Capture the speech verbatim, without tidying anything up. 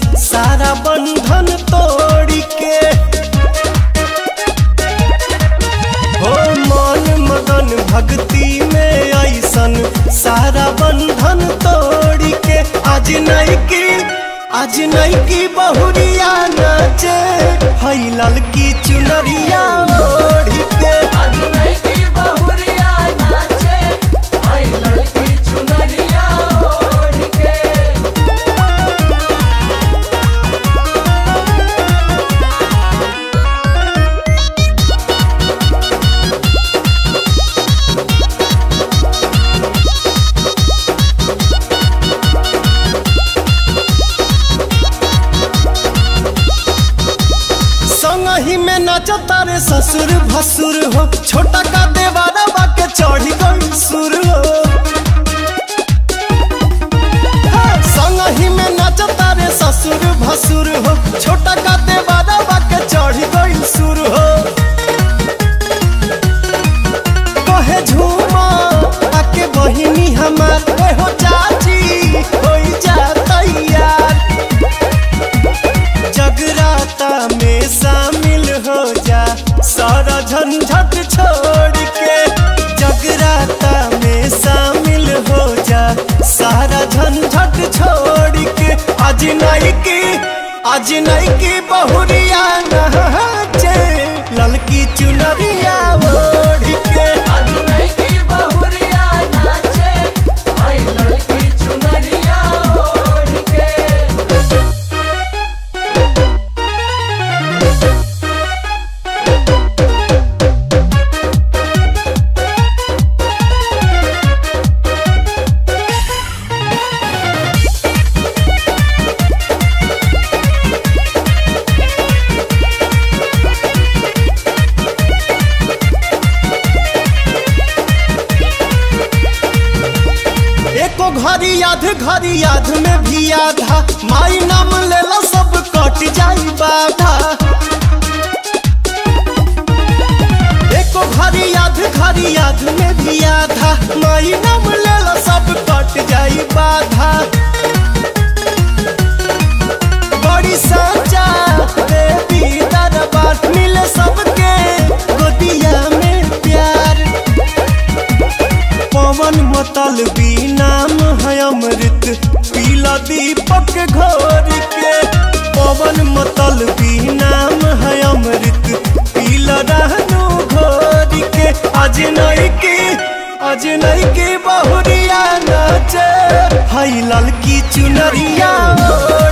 सारा बंधन तोड़ के। हो मन मगन भक्ति में ऐसन सारा बंधन तोड़ के। आज नहीं की आज नहीं की बहुरिया नाचे हई ललकी चुनरिया ओढ़ के। आज नहीं की बहुरिया नाचे हई ललकी चुनरिया ओढ़ के। संगही में नाचा तारे ससुर भसुर हो, छोटा का देवारा बाके चढ़ी गई सुर हो। संगही में नाचा तारे ससुर भसुर हो, छोटा का देवारा बाके चढ़ी गई सुर हो। कहे झूमा आके बहिनी हमार हो चाची हो जा तैयार। जगराता में शामिल हो जा सारा झंझट छोड़ के। जगराता में शामिल हो जा सारा झंझट छोड़ के। आज नहीं की आज नहीं की बहुरिया नाचे ललकी चुनरिया ओढ़ के। आज नहीं की बहुरिया नाचे हई ललकी चुनरिया ओढ़ के। एको घड़ी याद घड़ी याद में भी आधा माई नाम लेला सब कट जाई बाधा। एको घड़ी याद घड़ी याद में भी आधा माई नाम लेला सब कट जाई बाधा। बड़ी साचा देवी दरबार मिले सबके गोदिया में प्यार। पवन मतलबी नाम है अमृत पीला दीपक घोर के। पवन मतलबी नाम है अमृत पीला रहनु घोर के। आज नहीं की आज नहीं की बहुरिया नाचे हई ललकी चुनरिया।